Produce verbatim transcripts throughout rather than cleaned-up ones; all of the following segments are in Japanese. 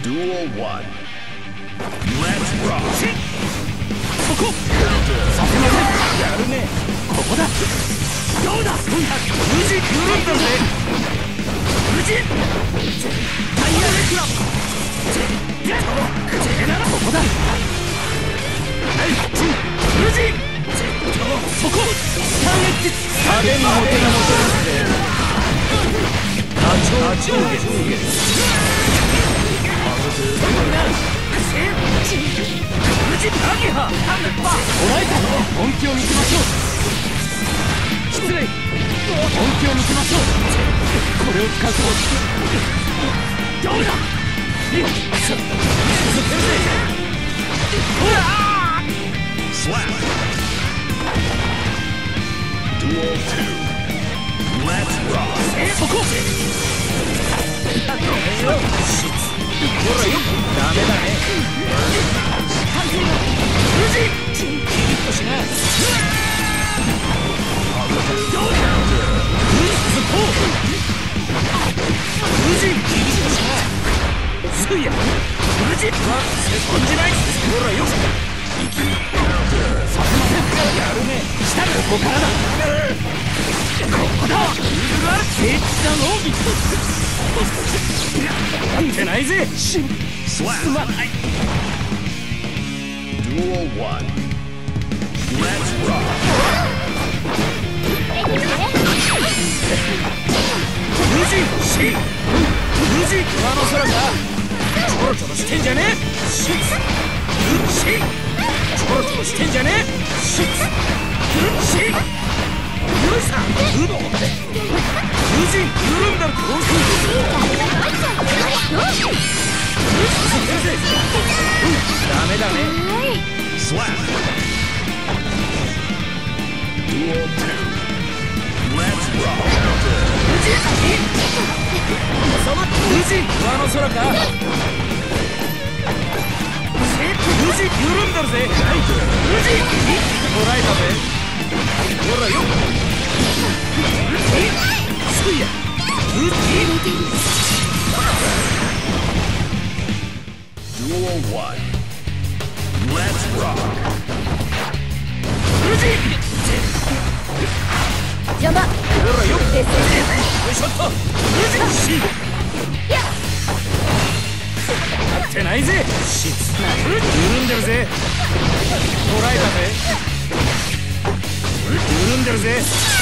Duel one. Let's rock. そこさせません。やるね。ここだ。どうだ。無事緩んだぜ。無事タイヤレクラここだ。はい無事そこスタンエッジ派手にモテがモテるぜ。波長上下無事アゲハお前たち本気を見せましょう。失礼本気を見せましょう。これを使うとどうだ続けるぜ。ほら Slap. Duel two. Let's rock. そこほらよダメだね。無事キリッとしな。どうだズコ無事キリッとしな。すいや無事飛んじない。ほらよさせません。やるね。下ここからだ。ここだ。聖地だのみなんてないぜ。すまない。 Duel one. Let's rock. 無事死無事上の空か。ちょろちょろしてんじゃねえ。死死ちょろちょろしてんじゃねえ。しっしっよいさうどんって無事緩んだらどうする。ダメだね。 Slap. Duel two. Let's rock. 無事無事上の空か。無事緩んだるぜ。無事捕らえたぜ。ほらよすいや無事 Duel one. Let's rock. 無事邪魔。 ほらよよいしょっと無事しやってないぜ。しつ緩んでるぜ。捕らえたぜ。緩んでるぜ。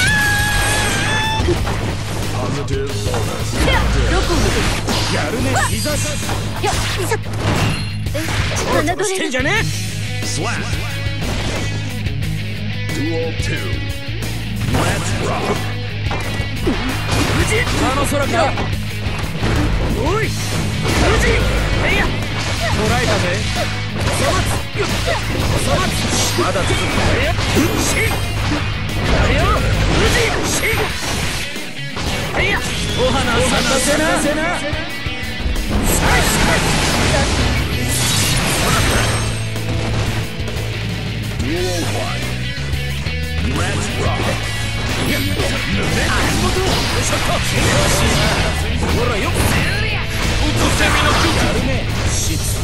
Positive bonus. どこにやるね。膝かいやさえちょろしてんじゃねえ。 Slap. Duel two. Let's rock. 無事上の空か。おい無事いや捕らえたぜ。おそ松おそ松まだ続く。やれよ無事しいやお花咲かせな。さいさい Duel one. Let's rock. いや胸元よいしょっとほらよ落とせみのやるね。しつ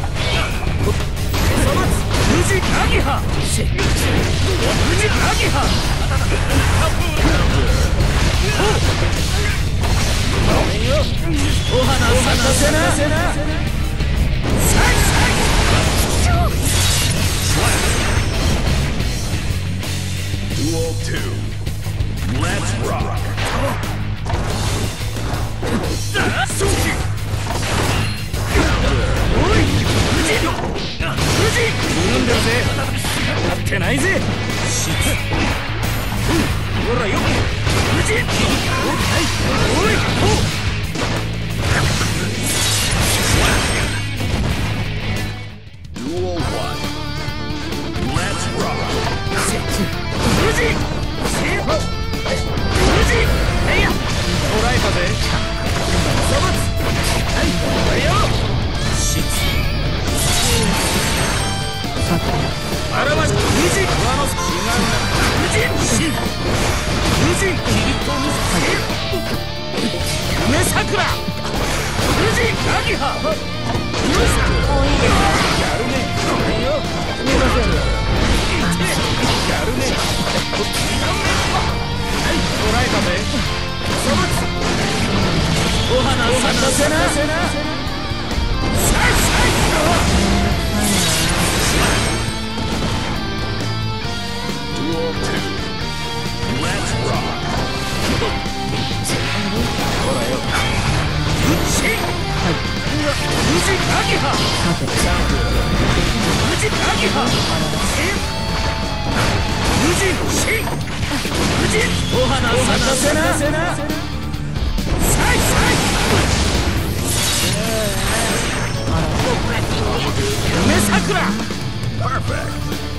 無事アギハ無事アギハお花咲かせな。さいさい Duel two. Let's rock. おい無事無事緩んでるぜ。やってないぜ。しつほらよ無事おいお Duel one. Let's rock. 無事無事いや捕らえたぜ。そばつはいよしつあらまし無事上の違うな。無事し無事キリッと見せて夢桜無事アギハせな。 Duel two. Let's rock. ほらよ。うち。はい。うちアギハ。うちアギハ。うちし。うち。お花させな。さいさい。夢桜。 Perfect.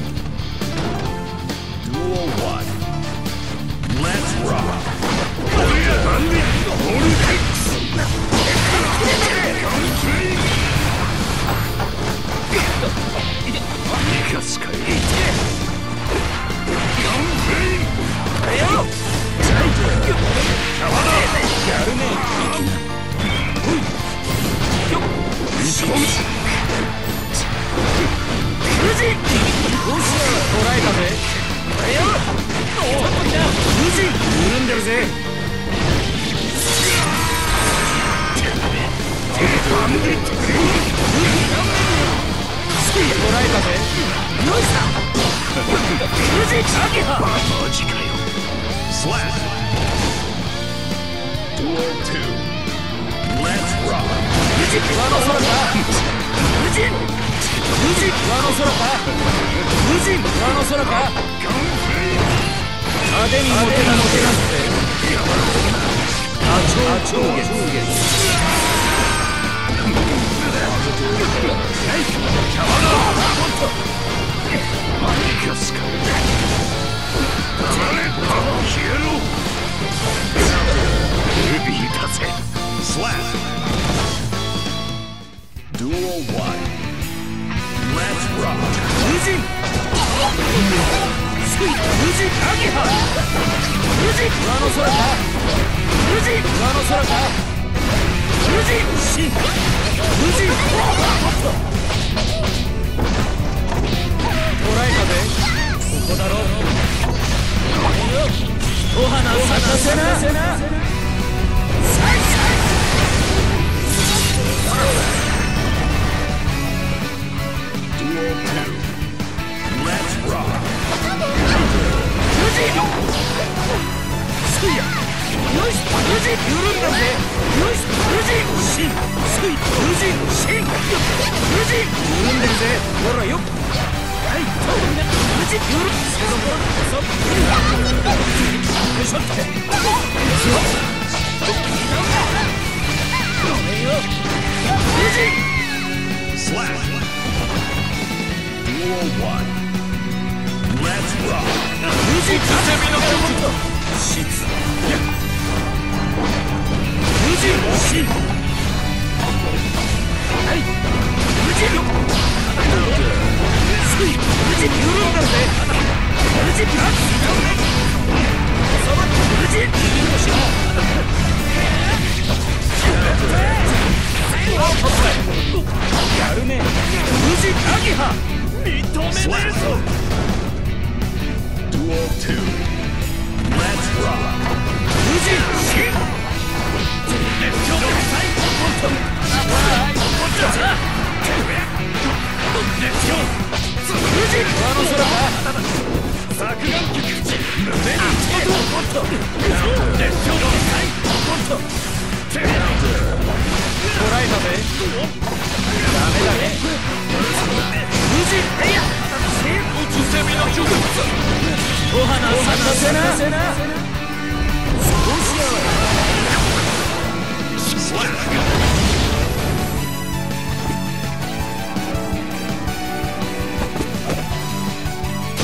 Duel one. Let's rock. Slap. Duel two. Let's rock.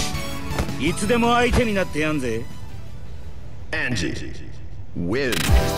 いつでも相手になってやんぜ。 ANJI win.